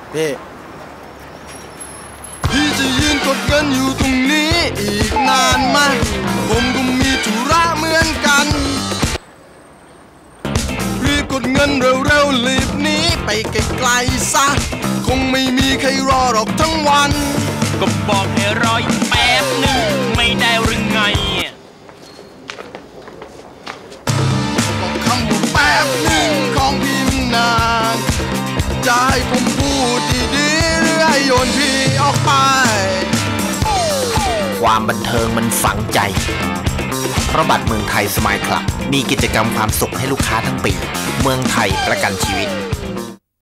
พี่จะยืนกดเงินอยู่ตรงนี้อีกนานไหมผมก็มีธุระเหมือนกันรีบกดเงินเร็วๆรีบหนีไปไกลๆซะคงไม่มีใครรอหรอกทั้งวันก็บอกให้รออีกแป๊บหนึ่งไม่ได้หรือไงบอกคำว่าแป๊บหนึ่งของพี่มันนานจะให้ผมพูดดีๆหรือให้โยนพี่ออกไปความบันเทิงมันฝังใจเพราะบัตรเมืองไทยสมายคลับมีกิจกรรมความสุขให้ลูกค้าทั้งปีเมืองไทยประกันชีวิต